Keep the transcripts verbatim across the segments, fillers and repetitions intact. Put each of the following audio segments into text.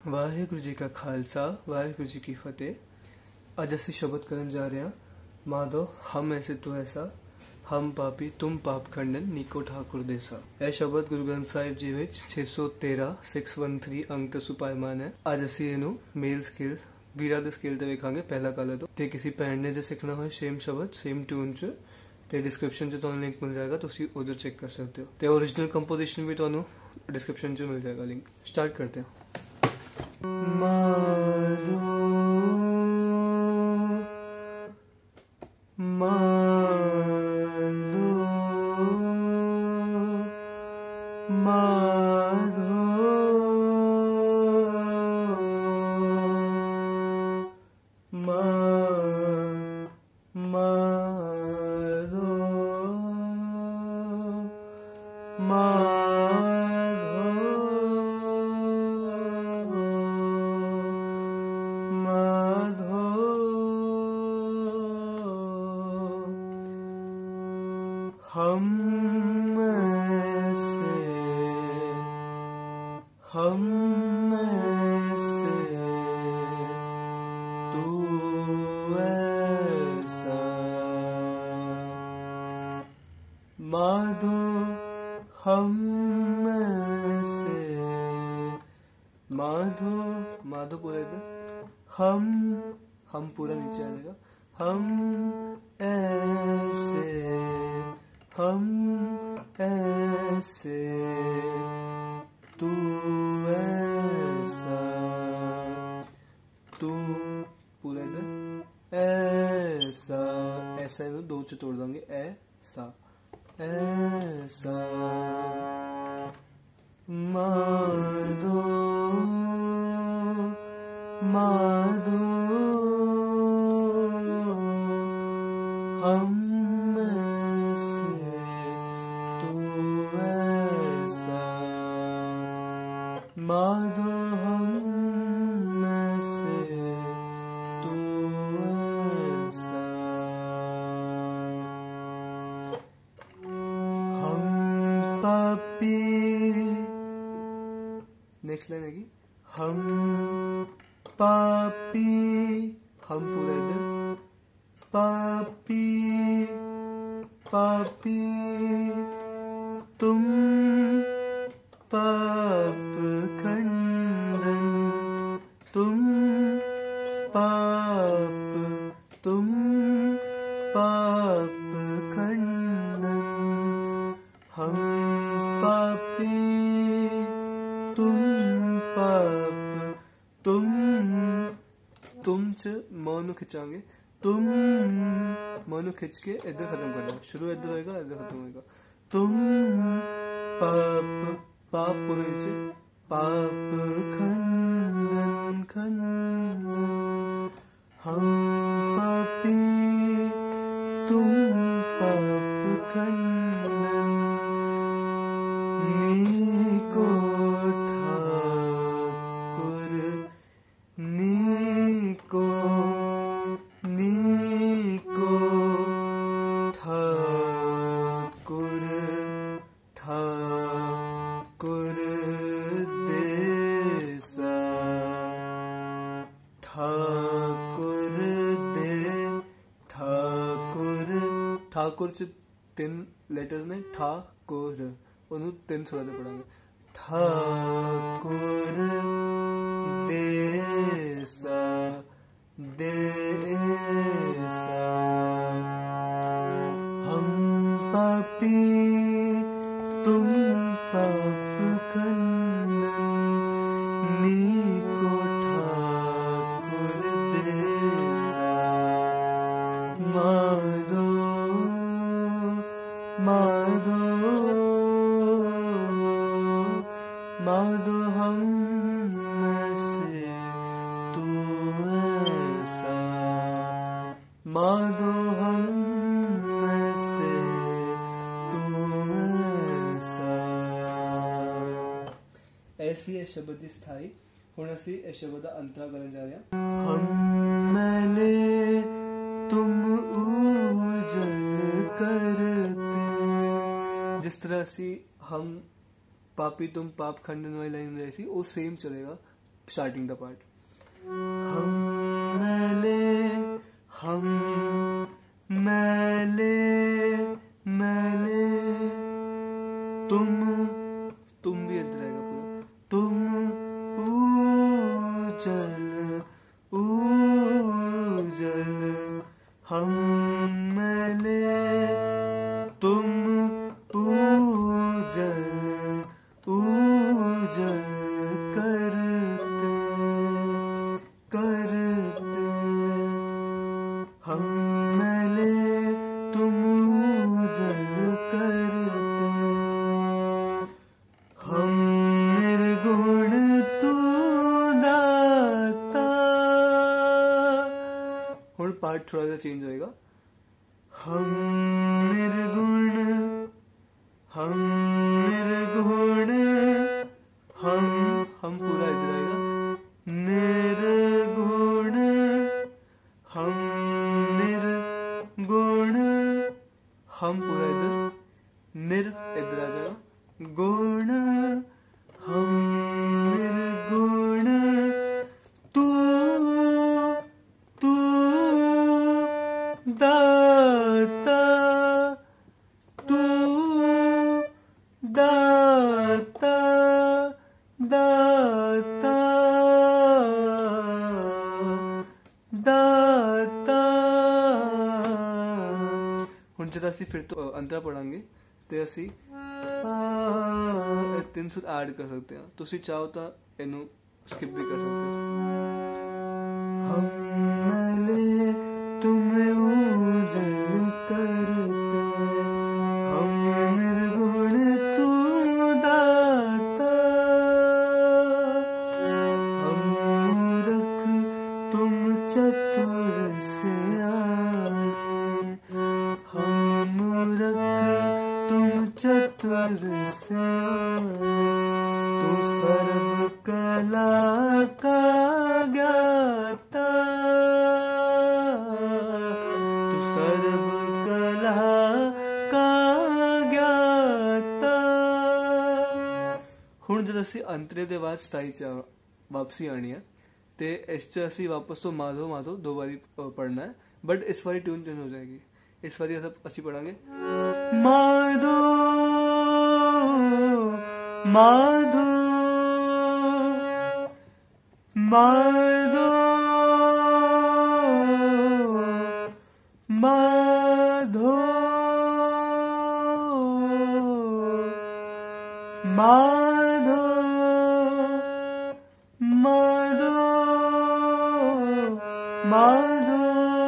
वाहेगुरु जी का खालसा वाहेगुरु जी की फतेह। अज असी शब्द करन जा रहे हैं माधो हम ऐसे तू ऐसा हम पापी तुम पाप खंडन नीको ठाकुर देसा। यह शब्द गुरु ग्रंथ साहिब जी विच छे सौ तेरह सिक्स वन थ्री अंक ते सुपायमान है। अज असी इनू मेल स्केल ਵੀਰਾ ਦੇ ਸਕੇਲ ਤੇ ਵੇਖਾਂਗੇ ਪਹਿਲਾ ਕਾਲੇ ਤੋਂ। ਤੇ ਕਿਸੇ ਭੈਣ ਨੇ ਜੇ ਸਿੱਖਣਾ ਹੋਏ ਸੇਮ ਸ਼ਬਦ ਸੇਮ ਟਿਊਨ ਚ ਤੇ ਡਿਸਕ੍ਰਿਪਸ਼ਨ 'ਚ ਤੁਹਾਨੂੰ ਲਿੰਕ ਮਿਲ ਜਾਏਗਾ, ਤੁਸੀਂ ਉਧਰ ਚੈੱਕ ਕਰ ਸਕਦੇ ਹੋ। ਤੇ ओरिजिनल कंपोजिशन भी ਤੁਹਾਨੂੰ डिस्क्रिप्शन में मिल जाएगा लिंक। स्टार्ट करते हैं। माधो माधो माधो हम ऐसे हम ऐसे तू ऐसा माधो हम ऐसे माधो माधो पूरा इधर हम हम पूरा नीचे आ जाएगा। हम ऐसे हम ऐसे तू ऐसा तू पूरा इधर ऐसा ऐसा है दो च तोड़ देंगे ऐसा ऐसा माधो माधो हम माधो हम ऐसे तू ऐसा हम पापी। नेक्स्ट लाइन आएगी हम पापी हम पूरा इधर पापी पापी तुम पाप खंडन तुम पाप तुम पाप खंडन हम पापी तुम पाप तुम तुम च मनु खिंचांगे तुम मनु खिंच के इधर खत्म करना। शुरू इधर होएगा इधर खत्म होएगा। तुम पाप पाप पूरे नीचे पाप खंडन खंडन हम पापी तुम पाप खंडन नीको ठाकुर नीको नीको ठाकुर ठाकुर देसा ठाकुर दे ठाकुर ठाकुर च तीन लेटर ने ठाकुर ਉਹਨੂੰ ਤਿੰਨ ਸੁਰਾਂ ਤੇ ਪੜਾਂਗੇ। ठाकुर देसा देसा हम पापी तुम पाप खंडन नीको ठाकुर देसा माधो माधो माधो हम ऐसे तू ऐसा माधो हम ऐसे तू ऐसा। ऐसी है शब्द की स्थाई। हुण असी इस शब्द का अंतरा करन जा रहे हैं। हम मैंने तुम उजल करते जिस तरह असी हम पापी तुम पाप खंडन वाली लाइन में ऐसी वो सेम चलेगा। Starting the part. हम मैले हम मैले मैले तुम तुम भी अंदर आएगा पूरा। तुम ऊजल ऊजल हम मैले तुम ऊजल ऊजल करते करते हम मैले तुम ऊजल करते हम निर्गुण तू दाता। हुण पार्ट थोड़ा सा चेंज होएगा। हम निर्गुण हम निर्गुण हम हम पूरा इधर आएगा। निर्गुण हम निर्गुण हम पूरा इधर। निर इधर आ जाएगा। गुण हम निर्गुण तू तू दाता तू दाता दाता दाता। ਹੁਣ ਜਦ ਅਸੀਂ ਫਿਰ ਤੋਂ ਅੰਤਰਾ ਪੜਾਂਗੇ ਤੇ ਅਸੀਂ ਤਿੰਨ ਸੁਰ ਐਡ ਕਰ ਸਕਦੇ ਹਾਂ। ਤੁਸੀਂ ਚਾਹੋ ਤਾਂ ਇਹਨੂੰ ਸਕਿਪ ਵੀ ਕਰ ਸਕਦੇ ਹੋ। ਹਮ मैले तुम्हें ऊजल करते हम निर्गुण तू दाता हम मूर्ख तुम चतुर सियाने हम मूर्ख तुम चतुर सियाने तू सर्व कला का ज्ञाता तू सर्व कला का ज्ञाता। ਹੁਣ ਜਦ ਅਸੀਂ ਅੰਤਰੇ ਦੇ ਬਾਅਦ ਸਤਾਈ ਚ ਵਾਪਸੀ ਆਣੀ ਹੈ ਤੇ ਇਸ ਚ ਅਸੀਂ ਵਾਪਸ ਤੋਂ ਮਾਧੋ ਮਾਧੋ ਦੋ ਵਾਰੀ ਪੜਨਾ ਹੈ, ਬਟ ਇਸ ਵਾਰੀ ਟਿਊਨ ਚੇਂਜ ਹੋ ਜਾਏਗੀ। ਇਸ ਵਾਰੀ ਅਸੀਂ ਪੜਾਂਗੇ ਮਾਧੋ ਮਾਧੋ ਮਾਧੋ ਮਾਧੋ ਮਾਧੋ ਮਾਧੋ ਮਾਧੋ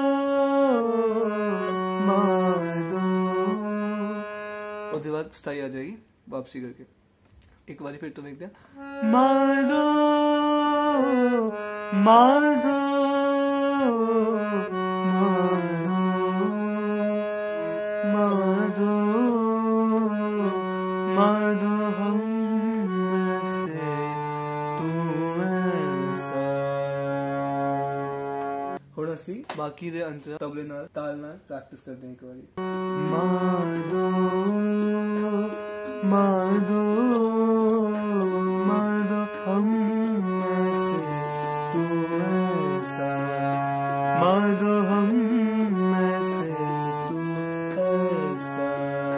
ਮਾਧੋ। ਉਹਦੇ ਬਾਅਦ ਸਤਾਈ ਆ ਜਾਏਗੀ वापसी करके। एक बार फिर तो देखते हैं माधो माधो माधो माधो माधो हम में से तू ऐसा। ਹੁਣ ਅਸੀਂ ਬਾਕੀ ਦੇ ਅੰਤਰ ਤਬਲੇ ਨਾਲ ਤਾਲ ਨਾਲ ਪ੍ਰੈਕਟਿਸ ਕਰਦੇ ਹਾਂ ਇੱਕ ਵਾਰੀ। ਮਾਧੋ माधो माधो हम में से तू ऐसा माधो हम में से तू ऐसा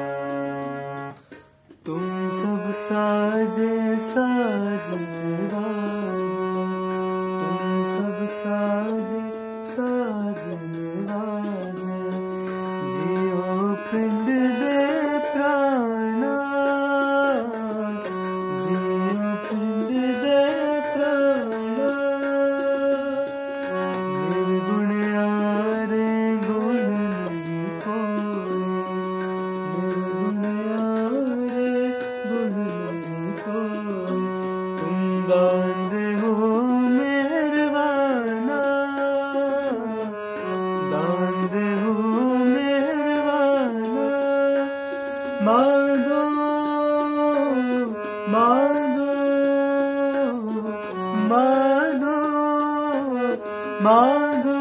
तुम सब साजे साजन राजे तुम सब साजे साजन राजे जियो पिंड दे प्राणा माधो माधो माधो माधो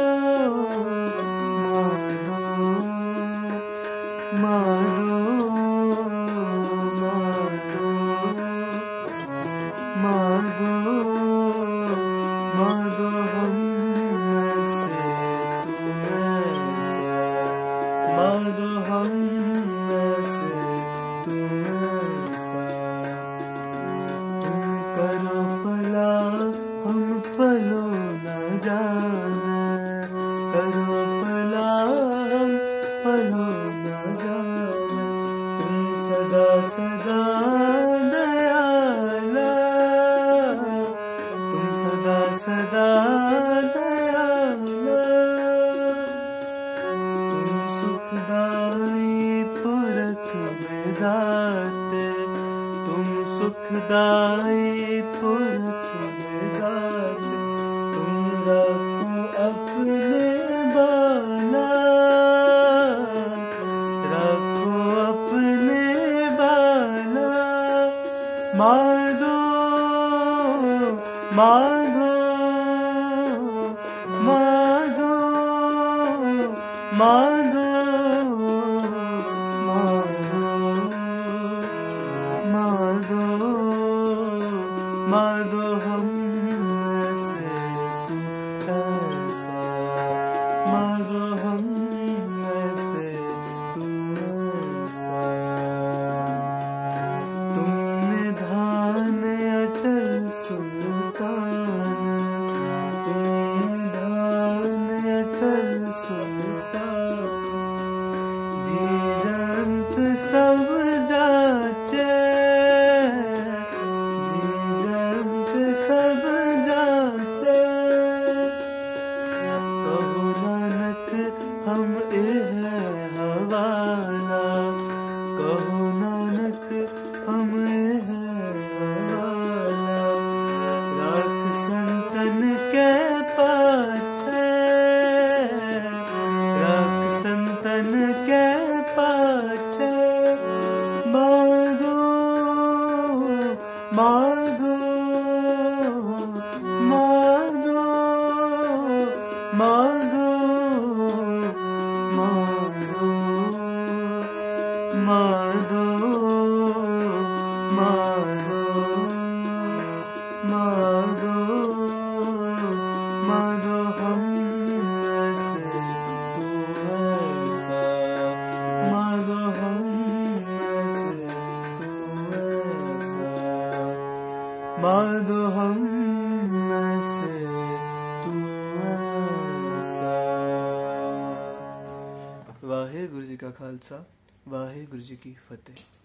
माधो माधो माधो माधो माधो हम ऐसे तू ऐसा, माधो हम ऐसे तू ऐसा। तुम करो भला हम पलो न जाने, करो भला हम पलो न जाने। तुम सदा सदा दयाला, तुम सदा सदा दयाला। तुम सुखदाई पुरख में दाते, तुम सुखदाई पुरख में दाते। तुम रखो अपने बाला, रखो अपने बाला। माधो माधो माधो माधो माधो माधो माधो हम ऐसे तू ऐसा, माधो हम ऐसे तू ऐसा। तुमने धान अटल सुल्तान, तुमने धान अटल सुल्तान। जी जंत सब जाचे, जी जंत सब जाचे। कहो नानक हम एह हवाला, कहो नानक हम एह हवाला। राख संतन के पाछे, राख संतन के पाछे। माधो माधो माधो माधो माधो माधो माधो माधो माधो हम ऐसे तू ऐसा, माधो हम ऐसे तू ऐसा, माधो हम ऐसे तू ऐसा। वाहे गुरु जी का खालसा, वाहे गुरु जी की फतेह।